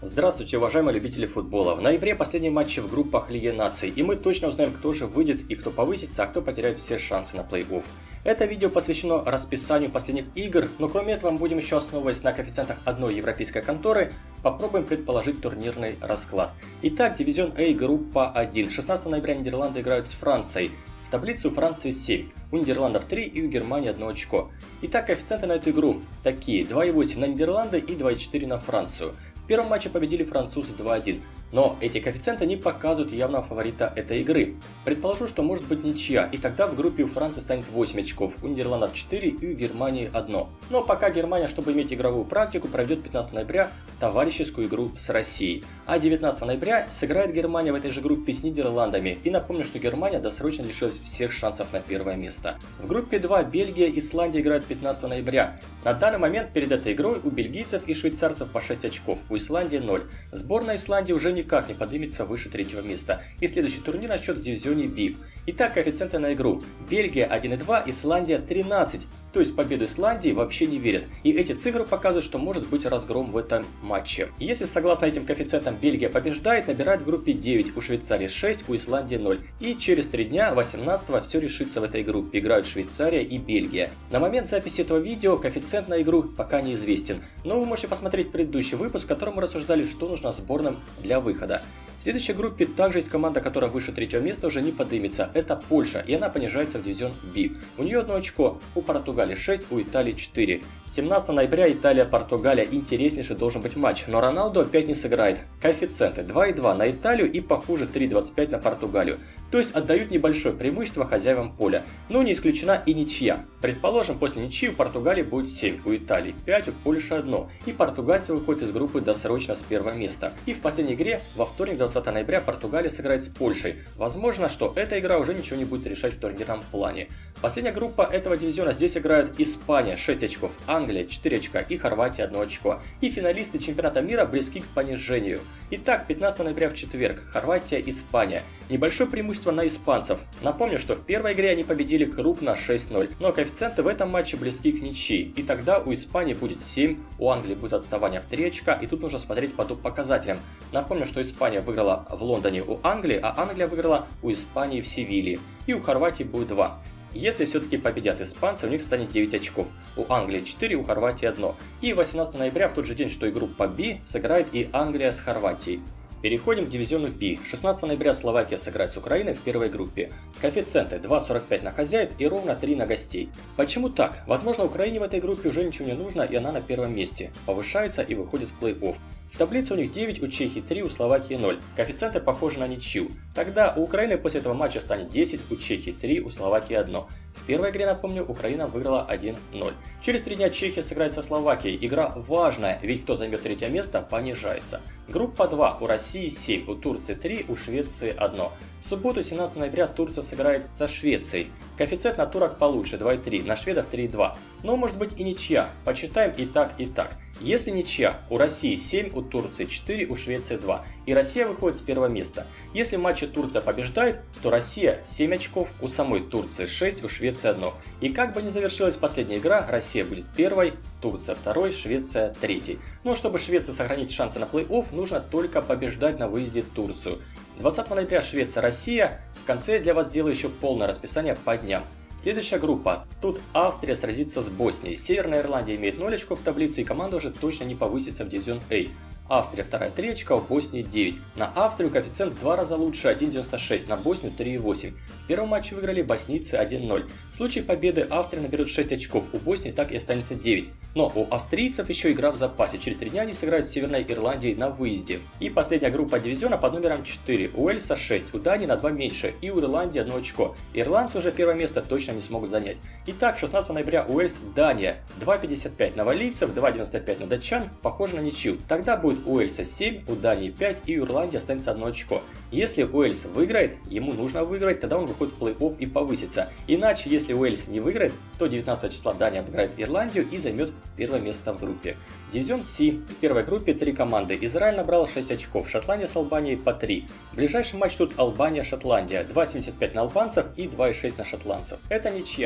Здравствуйте, уважаемые любители футбола. В ноябре последние матчи в группах Лиги Наций, и мы точно узнаем, кто же выйдет и кто повысится, а кто потеряет все шансы на плей-офф. Это видео посвящено расписанию последних игр, но кроме этого мы будем еще, основываясь на коэффициентах одной европейской конторы, попробуем предположить турнирный расклад. Итак, дивизион А, группа 1. 16 ноября Нидерланды играют с Францией. В таблице у Франции 7, у Нидерландов 3 и у Германии 1 очко. Итак, коэффициенты на эту игру такие: 2,8 на Нидерланды и 2,4 на Францию. В первом матче победили французы 2-1, но эти коэффициенты не показывают явного фаворита этой игры. Предположу, что может быть ничья, и тогда в группе у Франции станет 8 очков, у Нидерландов 4 и у Германии 1. Но пока Германия, чтобы иметь игровую практику, проведет 15 ноября товарищескую игру с Россией. А 19 ноября сыграет Германия в этой же группе с Нидерландами. И напомню, что Германия досрочно лишилась всех шансов на первое место. В группе 2 Бельгия и Исландия играют 15 ноября. На данный момент перед этой игрой у бельгийцев и швейцарцев по 6 очков, у Исландии 0. Сборная Исландии уже никак не поднимется выше третьего места. И следующий турнир начнет в дивизионе B. Итак, коэффициенты на игру. Бельгия 1,2, Исландия 13. То есть победу Исландии вообще не верят. И эти цифры показывают, что может быть разгром в этом матче. Если согласно этим коэффициентам Бельгия побеждает, набирает в группе 9, у Швейцарии 6, у Исландии 0. И через 3 дня, 18-го, все решится в этой группе. Играют Швейцария и Бельгия. На момент записи этого видео коэффициент на игру пока неизвестен. Но вы можете посмотреть предыдущий выпуск, в котором мы рассуждали, что нужно сборным для выхода. В следующей группе также есть команда, которая выше третьего места уже не поднимется. Это Польша, и она понижается в дивизион B. У нее 1 очко, у Португалии 6, у Италии 4. 17 ноября Италия-Португалия. Интереснейший должен быть матч, но Роналду опять не сыграет. Коэффициенты 2,2 на Италию и похуже 3,25 на Португалию. То есть отдают небольшое преимущество хозяевам поля. Но не исключена и ничья. Предположим, после ничьи у Португалии будет 7, у Италии 5, у Польши 1. И португальцы выходят из группы досрочно с первого места. И в последней игре во вторник 20 ноября Португалия сыграет с Польшей. Возможно, что эта игра уже ничего не будет решать в турнирном плане. Последняя группа этого дивизиона, здесь играют Испания 6 очков, Англия 4 очка и Хорватия 1 очко. И финалисты чемпионата мира близки к понижению. Итак, 15 ноября в четверг, Хорватия-Испания. Небольшое преимущество на испанцев. Напомню, что в первой игре они победили крупно 6-0, но коэффициенты в этом матче близки к ничьи. И тогда у Испании будет 7, у Англии будет отставание в 3 очка, и тут нужно смотреть по показателям. Напомню, что Испания выиграла в Лондоне у Англии, а Англия выиграла у Испании в Севилье. И у Хорватии будет 2. Если все-таки победят испанцы, у них станет 9 очков. У Англии 4, у Хорватии 1. И 18 ноября, в тот же день, что и группа B, сыграет и Англия с Хорватией. Переходим к дивизиону B. 16 ноября Словакия сыграет с Украиной в первой группе. Коэффициенты 2,45 на хозяев и ровно 3 на гостей. Почему так? Возможно, Украине в этой группе уже ничего не нужно, и она на первом месте. Повышается и выходит в плей-офф. В таблице у них 9, у Чехии 3, у Словакии 0. Коэффициенты похожи на ничью. Тогда у Украины после этого матча станет 10, у Чехии 3, у Словакии 1. В первой игре, напомню, Украина выиграла 1-0. Через 3 дня Чехия сыграет со Словакией. Игра важная, ведь кто займет третье место, понижается. Группа 2. У России 7, у Турции 3, у Швеции 1. В субботу, 17 ноября, Турция сыграет со Швецией. Коэффициент на турок получше, 2,3, на шведов 3,2. Но может быть и ничья. Почитаем и так, и так. Если ничья, у России 7, у Турции 4, у Швеции 2. И Россия выходит с первого места. Если в матче Турция побеждает, то Россия 7 очков, у самой Турции 6, у Швеции 1. И как бы ни завершилась последняя игра, Россия будет первой, Турция второй, Швеция третий. Но чтобы Швеция сохранить шансы на плей-офф, нужно только побеждать на выезде Турцию. 20 ноября Швеция-Россия. В конце я для вас сделаю еще полное расписание по дням. Следующая группа. Тут Австрия сразится с Боснией. Северная Ирландия имеет 0 очков в таблице, и команда уже точно не повысится в дивизион А. Австрия 2 3 очка, у Боснии 9. На Австрию коэффициент в 2 раза лучше, 1,96, на Боснию 3,8. В первом матче выиграли боснийцы 1-0. В случае победы Австрия наберет 6 очков, у Боснии так и останется 9. Но у австрийцев еще игра в запасе, через 3 дня они сыграют с Северной Ирландией на выезде. И последняя группа дивизиона под номером 4. У Уэльса 6, у Дании на 2 меньше, и у Ирландии 1 очко. Ирландцы уже первое место точно не смогут занять. Итак, 16 ноября Уэльс, Дания. 2,55 на валлийцев, 2,95 на датчан, похоже на ничью. Тогда будет у Уэльса 7, у Дании 5 и у Ирландии останется 1 очко. Если Уэльс выиграет, ему нужно выиграть, тогда он выходит в плей-офф и повысится. Иначе, если Уэльс не выиграет, то 19 числа Дания обыграет Ирландию и займет первое место в группе. Дивизион С. В первой группе 3 команды. Израиль набрал 6 очков, Шотландия с Албанией по 3. Ближайший матч тут Албания-Шотландия. 2,75 на албанцев и 2,6 на шотландцев. Это ничья.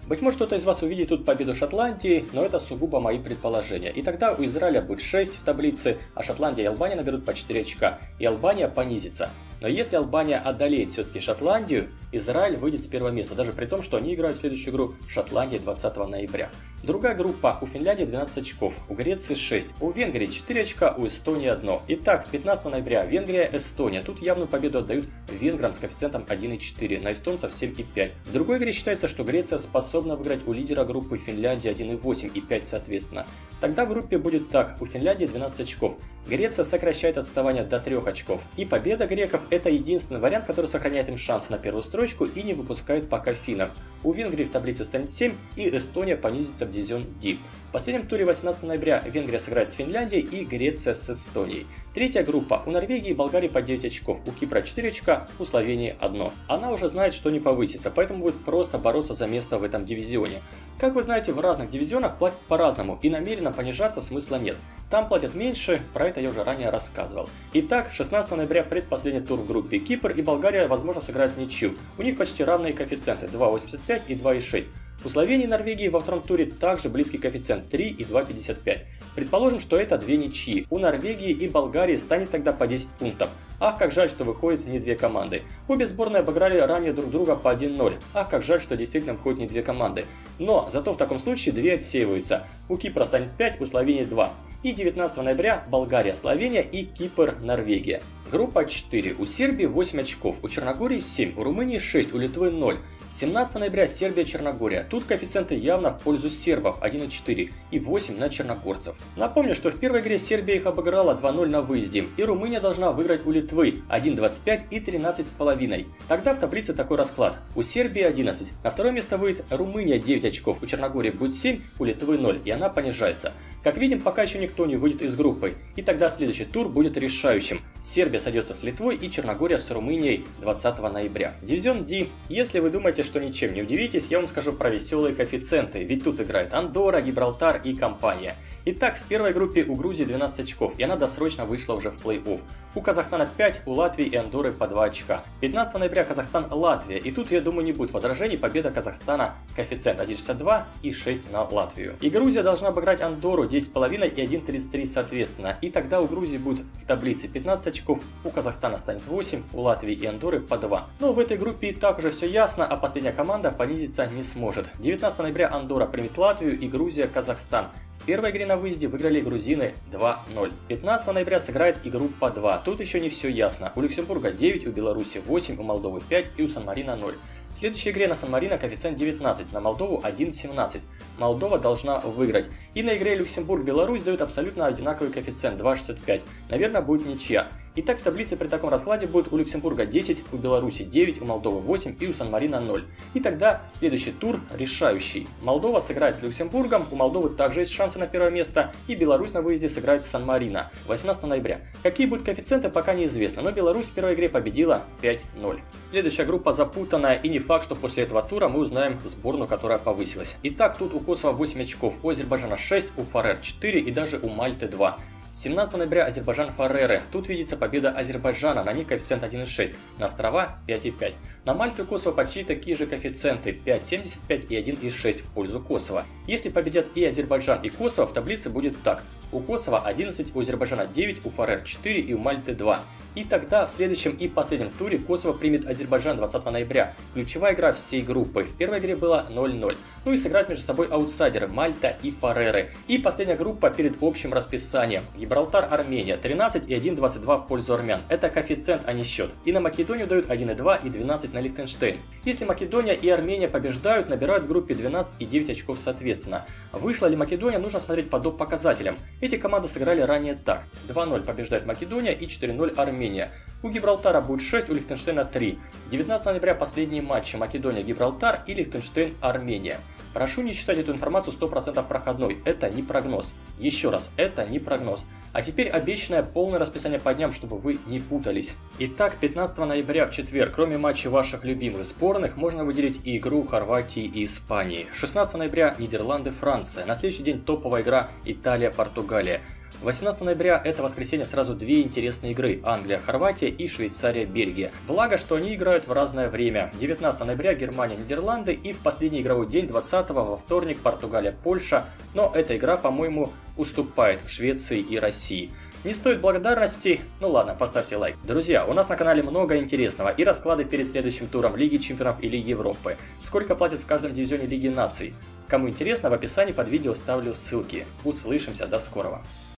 Быть может, кто-то из вас увидит тут победу Шотландии, но это сугубо мои предположения. И тогда у Израиля будет 6 в таблице, а Шотландия и Албания наберут по 4 очка, и Албания понизится. Но если Албания одолеет все-таки Шотландию, Израиль выйдет с первого места, даже при том, что они играют в следующую игру Шотландии 20 ноября. Другая группа: у Финляндии 12 очков, у Греции 6, у Венгрии 4 очка, у Эстонии 1. Итак, 15 ноября Венгрия, Эстония. Тут явную победу отдают венграм с коэффициентом 1,4, на эстонцев 7,5. В другой игре считается, что Греция способна выиграть у лидера группы Финляндии 1,8 и 5 соответственно. Тогда в группе будет так: у Финляндии 12 очков, Греция сокращает отставание до 3 очков. И победа греков – это единственный вариант, который сохраняет им шансы на первую строчку и не выпускает пока финнов. У Венгрии в таблице станет 7, и Эстония понизится в дивизион D. В последнем туре 18 ноября Венгрия сыграет с Финляндией и Греция с Эстонией. Третья группа: у Норвегии и Болгарии по 9 очков, у Кипра 4 очка, у Словении 1. Она уже знает, что не повысится, поэтому будет просто бороться за место в этом дивизионе. Как вы знаете, в разных дивизионах платят по-разному, и намеренно понижаться смысла нет. Там платят меньше, про это я уже ранее рассказывал. Итак, 16 ноября предпоследний тур в группе. Кипр и Болгария, возможно, сыграют в ничью. У них почти равные коэффициенты 2,85 и 2,6. У Словении и Норвегии во втором туре также близкий коэффициент 3 и 2,55. Предположим, что это две ничьи. У Норвегии и Болгарии станет тогда по 10 пунктов. Ах, как жаль, что выходит не две команды. Обе сборные обыграли ранее друг друга по 1-0. Ах, как жаль, что действительно выходит не две команды. Но зато в таком случае две отсеиваются. У Кипра станет 5, у Словении 2. И 19 ноября Болгария, Словения и Кипр, Норвегия. Группа 4. У Сербии 8 очков, у Черногории 7, у Румынии 6, у Литвы 0. 17 ноября Сербия, Черногория. Тут коэффициенты явно в пользу сербов 1,4 и 8 на черногорцев. Напомню, что в первой игре Сербия их обыграла 2-0 на выезде, и Румыния должна выиграть у Литвы 1,25 и 13,5. Тогда в таблице такой расклад: у Сербии 11, на второе место выйдет Румыния 9 очков, у Черногории будет 7, у Литвы 0, и она понижается. Как видим, пока еще никто не выйдет из группы, и тогда следующий тур будет решающим. Сербия сойдется с Литвой и Черногория с Румынией 20 ноября. Дивизион D. Если вы думаете, что ничем не удивитесь, я вам скажу про веселые коэффициенты, ведь тут играет Андорра, Гибралтар и компания. Итак, в первой группе у Грузии 12 очков, и она досрочно вышла уже в плей-офф. У Казахстана 5, у Латвии и Андорры по 2 очка. 15 ноября Казахстан-Латвия, и тут, я думаю, не будет возражений, победа Казахстана, коэффициент 1,62 и 6 на Латвию. И Грузия должна обыграть Андорру 10,5 и 1,33 соответственно, и тогда у Грузии будет в таблице 15 очков, у Казахстана станет 8, у Латвии и Андорры по 2. Но в этой группе и так уже все ясно, а последняя команда понизиться не сможет. 19 ноября Андорра примет Латвию и Грузия Казахстан. В первой игре на выезде выиграли грузины 2-0. 15 ноября сыграет и группа 2. Тут еще не все ясно. У Люксембурга 9, у Беларуси 8, у Молдовы 5 и у Сан-Марино 0. В следующей игре на Сан-Марино коэффициент 19, на Молдову 1,17. Молдова должна выиграть. И на игре Люксембург-Беларусь дают абсолютно одинаковый коэффициент 2,65. Наверное, будет ничья. Итак, в таблице при таком раскладе будет у Люксембурга 10, у Беларуси 9, у Молдовы 8 и у Сан-Марино 0. И тогда следующий тур решающий. Молдова сыграет с Люксембургом, у Молдовы также есть шансы на первое место, и Беларусь на выезде сыграет с Сан-Марино 18 ноября. Какие будут коэффициенты, пока неизвестно, но Беларусь в первой игре победила 5-0. Следующая группа запутанная, и не факт, что после этого тура мы узнаем сборную, которая повысилась. Итак, тут у Косово 8 очков, у Азербайджана 6, у Фарер 4 и даже у Мальты 2. 17 ноября Азербайджан-Фареры. Тут видится победа Азербайджана, на них коэффициент 1,6, на острова 5,5. На Мальту и Косово почти такие же коэффициенты 5,75 и 1,6 в пользу Косово. Если победят и Азербайджан, и Косово, в таблице будет так: у Косово 11, у Азербайджана 9, у Фарер 4 и у Мальты 2. И тогда в следующем и последнем туре Косово примет Азербайджан 20 ноября. Ключевая игра всей группы. В первой игре было 0-0. Ну и сыграют между собой аутсайдеры Мальта и Фареры. И последняя группа перед общим расписанием. Гибралтар, Армения 13 и 1,22 в пользу армян. Это коэффициент, а не счет. И на Македонию дают 1,2 и 12 на Лихтенштейн. Если Македония и Армения побеждают, набирают в группе 12 и 9 очков соответственно. Вышла ли Македония, нужно смотреть по доп. Показателям. Эти команды сыграли ранее так: 2-0 побеждает Македония и 4-0 Армения. У Гибралтара будет 6, у Лихтенштейна 3. 19 ноября последние матчи: Македония-Гибралтар и Лихтенштейн-Армения. Прошу не считать эту информацию 100% проходной, это не прогноз. Еще раз, это не прогноз. А теперь обещанное полное расписание по дням, чтобы вы не путались. Итак, 15 ноября в четверг, кроме матчей ваших любимых сборных, можно выделить и игру Хорватии и Испании. 16 ноября Нидерланды-Франция, на следующий день топовая игра Италия-Португалия. 18 ноября это воскресенье сразу две интересные игры: Англия-Хорватия и Швейцария-Бельгия. Благо, что они играют в разное время. 19 ноября Германия-Нидерланды и в последний игровой день 20-го во вторник Португалия-Польша, но эта игра, по-моему, уступает Швеции и России. Не стоит благодарности, ну ладно, поставьте лайк. Друзья, у нас на канале много интересного и расклады перед следующим туром Лиги Чемпионов и Лиги Европы. Сколько платят в каждом дивизионе Лиги Наций? Кому интересно, в описании под видео ставлю ссылки. Услышимся, до скорого.